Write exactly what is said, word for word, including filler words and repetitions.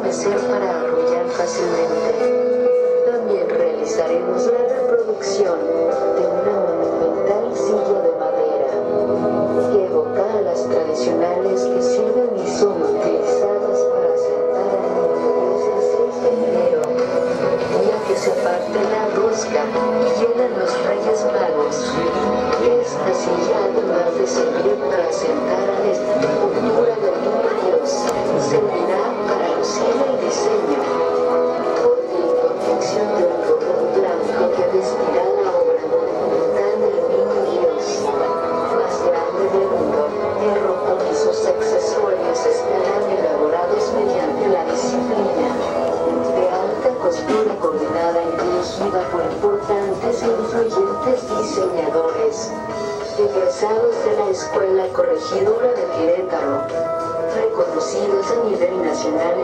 ser para arrullar fácilmente. También realizaremos la reproducción de una monumental silla de madera que evoca a las tradicionales que sirven y son utilizadas para sentar a niños. El seis de enero, día que se parte la rosca y llegan los Reyes Magos. Esta silla, además de servir para sentar a esta cultura del niño Dios, servirá para lucir el diseño, corte y confección de un cordón blanco que vestirá la obra monumental del niño Dios, más grande del mundo. El ropón y sus accesorios estarán elaborados mediante la disciplina de alta costura coordinada y dirigida por importantes e influyentes diseñadores egresados de la Escuela Corregidora de Querétaro, reconocidos a nivel nacional